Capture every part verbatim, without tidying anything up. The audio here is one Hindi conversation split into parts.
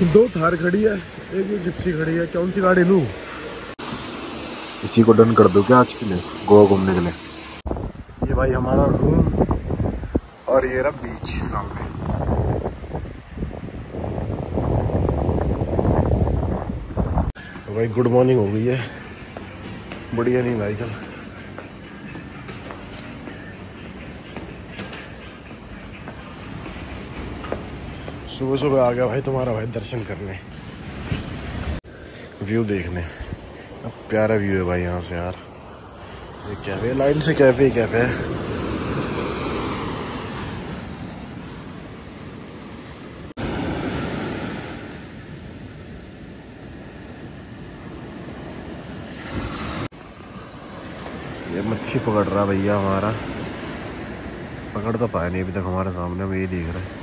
दो थार खड़ी है, एक ये जिप्सी खड़ी है। कौन सी गाड़ी लूँ? इसी को डन कर दो क्या आज के लिए गोवा घूमने के लिए। ये भाई हमारा रूम और ये रहा बीच सामने। तो भाई गुड मॉर्निंग हो गई है, बढ़िया नींद आई कल। सुबह सुबह आ गया भाई तुम्हारा भाई दर्शन करने, व्यू देखने। अब प्यारा व्यू है भाई यहाँ से यार। ये कैफे लाइन से कैफे ही कैफे है। ये मच्छी पकड़ रहा भैया हमारा, पकड़ तो पाया नहीं अभी तक हमारे सामने, हम यही देख रहे हैं।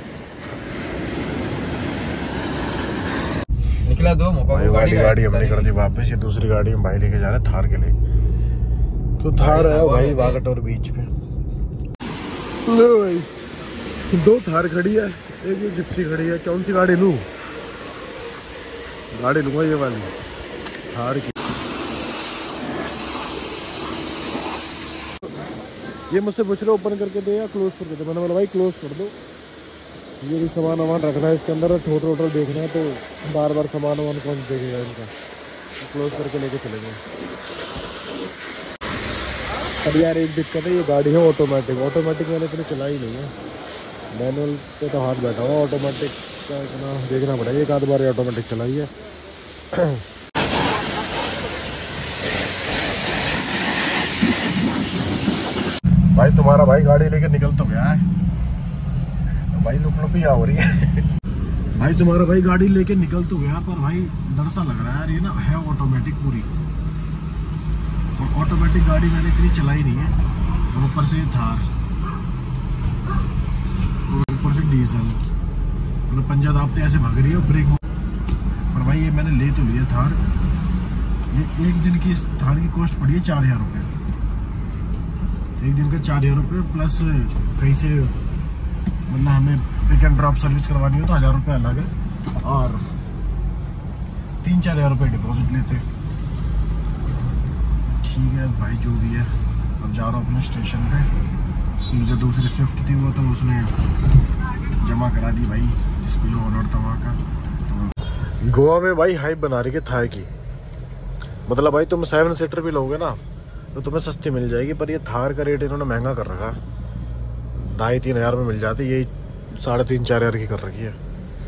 निकला दो भाई वाली गाड़ी हमने कर दी वापस, ये दूसरी गाड़ी हम भाई लेके जा रहे हैं थार के लिए। तो थार है भाई वागटोर बीच पे। लो भाई दो थार खड़ी है, एक ये जिप्सी खड़ी है। कौन सी गाड़ी लूँ? गाड़ी लूंगा ये वाली थार की। ये मुझसे पूछ रहे ओपन करके दे या क्लोज करके दे। मैंने बोला भाई क्लोज कर दो, ये भी सामान वामान रखना है इसके अंदर, टोटल टोटल देखना है, तो बार बार सामान वामान कौन देखेगा इनका। क्लोज करके लेके चलेंगे। अब यार एक दिक्कत है, ये गाड़ी है ऑटोमेटिक। ऑटोमेटिक मैंने इतनी चलाई नहीं है, मैनुअल पे तो हाथ बैठा हुआ। ऑटोमेटिक का इतना देखना पड़ेगा, एक आध बार ऑटोमेटिक चलाई है। भाई तुम्हारा भाई गाड़ी लेके निकल तो गया है भाई, लुक लुक हो रही है। भाई तुम्हारा भाई गाड़ी लेके निकल तो गया, पर भाई डर सा लग रहा है यार। ये ना है ऑटोमेटिक पूरी, और ऑटोमेटिक गाड़ी मैंने इतनी चलाई नहीं है। और ऊपर से थार, और ऊपर से डीजल, मतलब पंजा दाबते ऐसे भाग रही है ब्रेक। पर भाई ये मैंने ले तो लिया थार। ये एक दिन की थार की कॉस्ट पड़ी है चार हजार रुपये। एक दिन का चार हजार रुपये प्लस कहीं से मतलब हमें पिक एंड ड्रॉप सर्विस करवानी हो तो हज़ार रुपये अलग है, और तीन चार हज़ार रुपये डिपॉजिट लेते। ठीक है भाई जो भी है, अब जा रहा हूँ अपने स्टेशन पे। जो दूसरी स्विफ्ट थी वो तो उसने जमा करा दी भाई, जिसको जो ऑनर था वहाँ का। तो गोवा में भाई हाइप बना रही है थार की, मतलब भाई तुम सेवन सीटर भी लोगे ना तो तुम्हें सस्ती मिल जाएगी। पर ये थार का रेट इन्होंने महंगा कर रखा, ढाई तीन हजार में मिल जाती, यही साढ़े तीन चार हजार की कर रखी है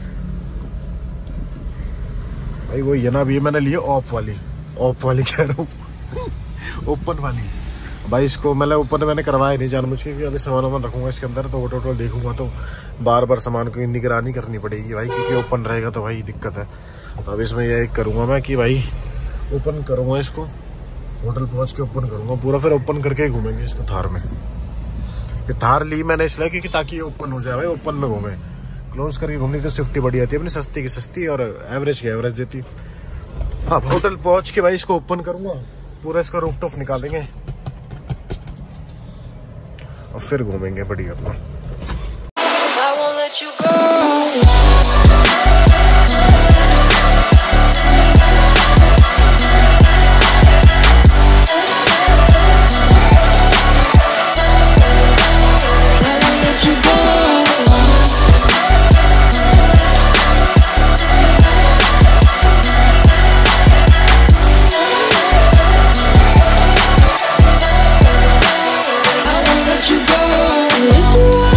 भाई। वो ये ना भी मैंने लिए ऑफ वाली, ऑफ वाली कह रहा हूँ ओपन वाली भाई। इसको मतलब ओपन मैंने करवाया नहीं जानबूझ के, क्योंकि अभी सामान वामान रखूंगा इसके अंदर, तो ऑटो ऑटो देखूंगा तो बार बार सामान को निगरानी करनी पड़ेगी भाई, क्योंकि ओपन रहेगा तो भाई दिक्कत है। अब इसमें यह करूँगा मैं कि भाई ओपन करूँगा इसको, होटल पहुँच के ओपन करूँगा पूरा, फिर ओपन करके ही घूमेंगे इसको थार में। ये थार ली मैंने इसलिए क्योंकि ताकि ओपन हो जाए भाई, ओपन में घूमे। क्लोज करके घूमनी तो स्विफ्ट बड़ी आती है अपनी, सस्ती की सस्ती और एवरेज की एवरेज देती। अब होटल पहुंच के भाई इसको ओपन करूंगा पूरा, इसका रूफ टॉप निकालेंगे और फिर घूमेंगे बढ़िया अपना। If you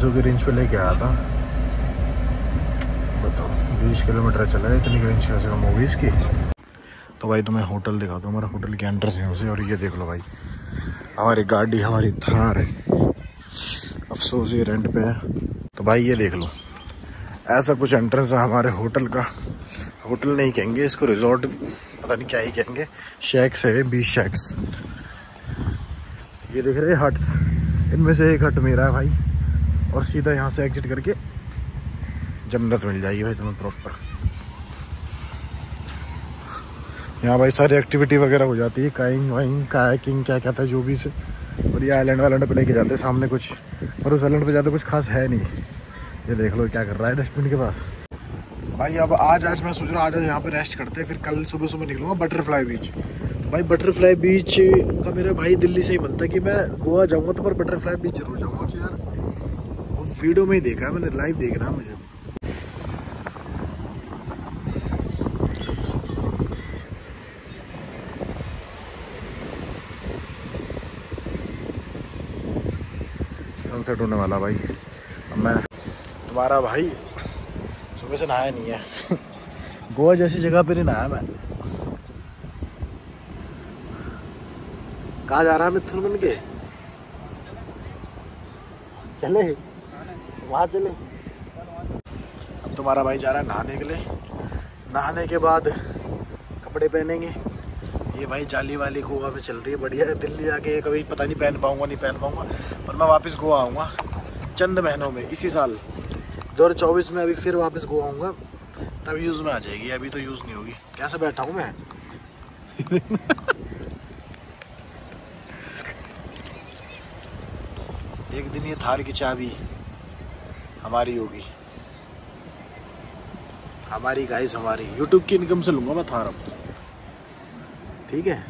सौ की रेंज पे लेके आया था। बताओ बीस किलोमीटर चला है, इतनी रेंज कैसे कम होगी इसकी। तो भाई तुम्हें होटल दिखा दो, हमारा होटल के एंट्रेंस यहाँ से। और ये देख लो भाई हमारी गाड़ी, हमारी थार है, अफसोस ये रेंट पे है। तो भाई ये देख लो ऐसा कुछ एंट्रेंस है हमारे होटल का। होटल नहीं कहेंगे इसको, रिजॉर्ट पता नहीं क्या ही कहेंगे। शैक्स है, बीस शैक्स। ये देख रहे हट्स, इनमें से एक हट मेरा है भाई। और सीधा यहाँ से एग्जिट करके जन्नत मिल जाएगी भाई तुम्हें प्रॉपर। यहाँ भाई सारी एक्टिविटी वगैरह हो जाती है, काइंग वाइंग कायाकिंग क्या कहता है जो भी से। और ये आइलैंड वाइलैंड पे लेके जाते हैं सामने कुछ, और उस आइलैंड पे जाते कुछ खास है नहीं। ये देख लो क्या कर रहा है डस्टबिन के पास भाई। अब आज आज मैं सोच रहा हूँ आज आज यहाँ पे रेस्ट करते हैं, फिर कल सुबह सुबह निकलूंगा बटरफ्लाई बीच। तो भाई बटरफ्लाई बीच का मेरा भाई दिल्ली से ही बनता है कि मैं गोवा जाऊँगा तो पर बटरफ्लाई बीच जरूर जाऊँगा। कि यार वो वीडियो में ही देखा है मैंने, लाइव देखना है मुझे। सनसेट होने वाला भाई। अब मैं तुम्हारा भाई सुबह से नहाया नहीं है गोवा जैसी जगह पे नहीं नहाया मैं। कहाँ जा रहा है मिथुन बन के? चले वहाँ चले। अब तुम्हारा भाई जा रहा है नहाने के लिए। नहाने के बाद कपड़े पहनेंगे। ये भाई जाली वाली गोवा में चल रही है, बढ़िया है। दिल्ली आके कभी पता नहीं पहन पाऊंगा नहीं पहन पाऊंगा, पर मैं वापस गोवा आऊँगा चंद महीनों में। इसी साल दो हज़ार चौबीस में अभी फिर वापस गोवा आऊँगा, तब यूज़ में आ जाएगी। अभी तो यूज़ नहीं होगी। कैसे बैठा हूँ मैं एक दिन ये थार की चाबी हमारी होगी, हमारी गाइस, हमारी यूट्यूब की इनकम से लूँगा मैं थार अब, ठीक है।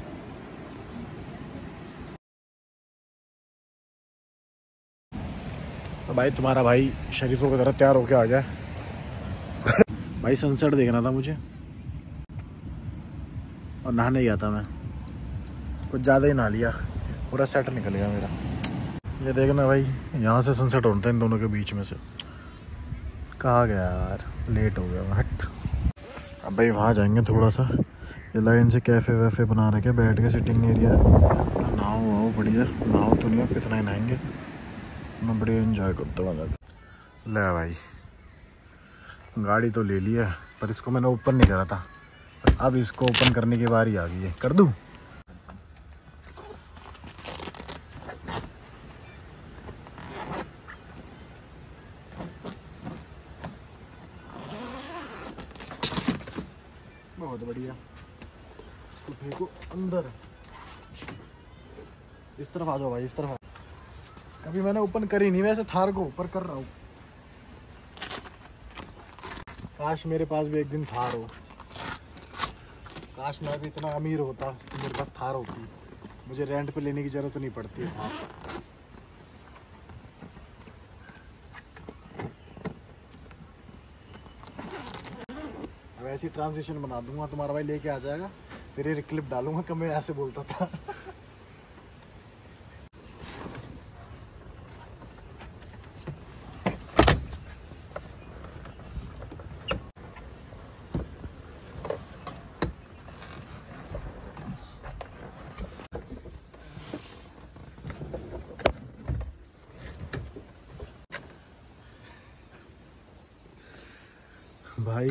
तो भाई तुम्हारा भाई शरीफों की तरह तैयार होके आ जाए भाई सनसेट देखना था मुझे और नहाने गया था मैं, कुछ ज़्यादा ही नहा लिया, पूरा सेट निकल गया मेरा। ये देखना भाई यहाँ से सनसेट होता है इन दोनों के बीच में से। कहाँ गया यार, लेट हो गया हट। अब भाई वहाँ जाएंगे थोड़ा सा, ये लाइन से कैफ़े वैफे बना रखे, बैठ के सिटिंग एरिया, नहाओ वाओ बढ़िया। नहाओ तो नहीं, अब कितना ही नहाएंगे, मैं बढ़िया एंजॉय करता हूँ। ले भाई गाड़ी तो ले लिया, पर इसको मैंने ओपन नहीं करा था, अब इसको ओपन करने की बारी आ गई है। कर दूँ? बहुत बढ़िया। तो फेंको अंदर, इस तरफ आ जाओ भाई, इस तरफ। कभी मैंने ओपन करी नहीं वैसे थार को, ऊपर कर रहा हूँ। काश मेरे पास भी एक दिन थार हो, काश मैं भी इतना अमीर होता कि मेरे पास थार होती, मुझे रेंट पे लेने की जरूरत नहीं पड़ती है थार। अब ऐसी ट्रांजिशन बना दूंगा, तुम्हारा भाई लेके आ जाएगा, फिर ये क्लिप डालूंगा कि मैं ऐसे बोलता था भाई।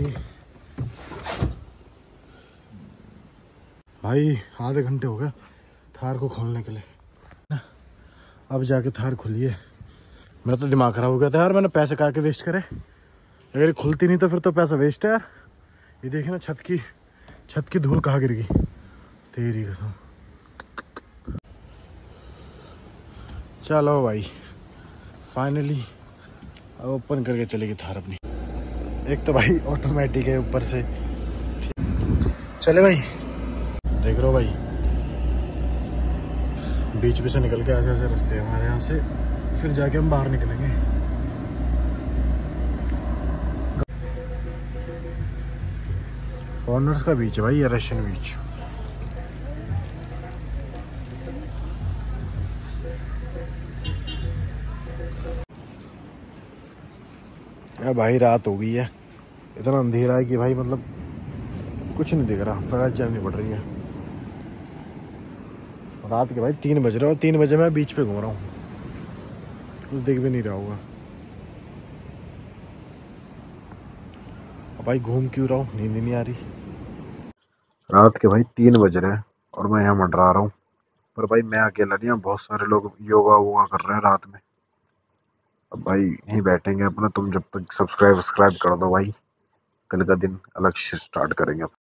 भाई आधे घंटे हो गए थार को खोलने के लिए, अब जाके थार खुली है। मेरा तो दिमाग खराब हो गया था यार, मैंने पैसे कहा के वेस्ट करे, अगर ये खुलती नहीं तो फिर तो पैसा वेस्ट है यार। ये देखे ना छत की छत की धूल कहाँ गिर गई, तेरी कसम। चलो भाई फाइनली अब ओपन करके चलेगी थार अपनी। एक तो भाई ऑटोमेटिक है ऊपर से, चले भाई। देख रहे हो भाई बीच भी से निकल के ऐसे ऐसे रास्ते हैं हमारे यहाँ से, फिर जाके हम बाहर निकलेंगे। फॉरेनर्स का बीच है भाई, ये रशियन बीच। यार भाई रात हो गई है, इतना अंधेरा है कि भाई मतलब कुछ नहीं दिख रहा, फ्लैश जलनी पड़ रही है। रात के भाई तीन बज रहे और तीन बजे मैं बीच पे घूम रहा हूँ, कुछ दिख भी नहीं रहा होगा। अब भाई घूम क्यों रहा हूँ, नींद नहीं आ रही। रात के भाई तीन बज रहे हैं और मैं यहाँ मंडरा रहा हूँ। पर भाई मैं अकेला नहीं, यहाँ बहुत सारे लोग योगा वोगा कर रहे हैं रात में। अब भाई यहीं बैठेंगे अपना, तुम जब तक सब्सक्राइब सब्सक्राइब कर दो भाई, कल का दिन अलग से स्टार्ट करेंगे।